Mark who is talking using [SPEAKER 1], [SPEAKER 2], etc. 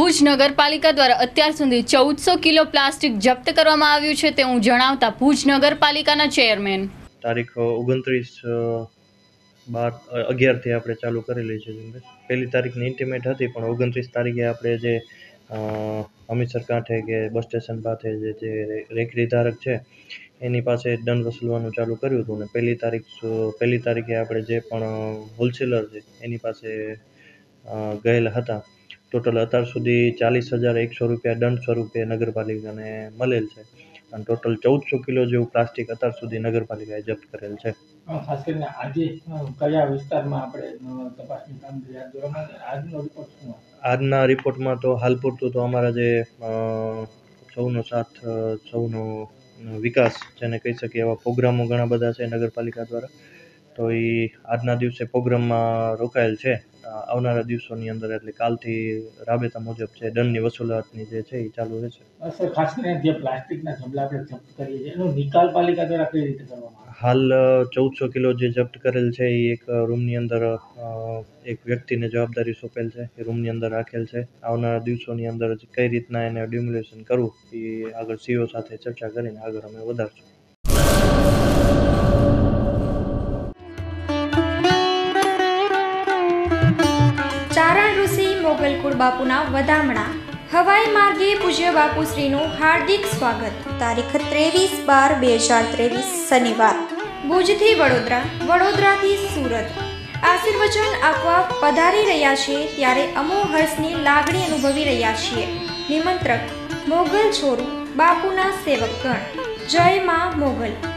[SPEAKER 1] ભુજ નગરપાલિકા દ્વારા અત્યાર સુધી 1400 કિલો પ્લાસ્ટિક જપ્ત કરવામાં આવ્યું છે તેવું જણાવતા ભુજ નગરપાલિકાના ચેરમેન
[SPEAKER 2] તારીખ 29/12/11 થી આપણે ચાલુ કરેલી છે. પહેલી તારીખની ઇન્ટિમેટ હતી પણ 29 તારીખે આપણે જે અમીસર કાંઠે કે બસ સ્ટેશન પાસે જે રેકડી ધારક છે એની પાસે દંડ વસૂલવાનું ચાલુ કર્યું હતું અને પહેલી તારીખે આપણે જે પણ હોલસેલર છે એની પાસે ગયેલા હતા. ટોટલ અત્યાર સુધી 40,100 રૂપિયા દંડ સ્વરૂપે નગરપાલિકાને મળેલ છે અને ટોટલ 1400 કિલો જેવું પ્લાસ્ટિક અત્યાર સુધી નગરપાલિકાએ જપ્ત કરેલ છે.
[SPEAKER 3] ખાસ કરીને આજે કયા વિસ્તારમાં આપણે તપાસની કામગીરી હાથ ધરવામાં આજનો રિપોર્ટ શું?
[SPEAKER 2] આજના રિપોર્ટમાં તો હાલ પૂરતું તો અમારા જે સૌનો સાથ સૌનો વિકાસ જેને કહી શકીએ એવા પ્રોગ્રામો ઘણા બધા છે નગરપાલિકા દ્વારા, તો એ આજના દિવસે પ્રોગ્રામમાં રોકાયેલ છે. આવનારા દિવસોની અંદર એટલે કાલથી રાબેતા મુજબ છે દંડની વસૂલાતની જે છે એ ચાલુ રહેશે.
[SPEAKER 3] સર, ખાસ કરીને જે પ્લાસ્ટિકના ઢગલા આપણે જપ્ત કરીએ છીએ એનો નિકાલ પાલિકા દ્વારા કઈ રીતે કરવામાં આવે?
[SPEAKER 2] હાલ 1400 કિલો જે જપ્ત કરેલ છે એ એક રૂમની અંદર એક વ્યક્તિને જવાબદારી સોંપેલ છે, એ રૂમની અંદર રાખેલ છે. આવનારા દિવસોની અંદર કઈ રીતના એને ડિમ્યુલેશન કરવું એ આગળ સીઓ સાથે ચર્ચા કરીને આગળ અમે વધારશું.
[SPEAKER 4] ચારણ ઋષિ મોગલકુળ બાપુના વધામણા હવાઈ માર્ગે પૂજ્ય બાપુશ્રીનું હાર્દિક સ્વાગત. તારીખ 23/12/2023 શનિવાર. ભુજથી વડોદરા, વડોદરાથી સુરત આશીર્વચન આપવા પધારી રહ્યા છે ત્યારે અમો હર્ષની લાગણી અનુભવી રહ્યા છીએ. નિમંત્રક મોગલ છોરું બાપુના સેવકગણ. જય માં મોગલ.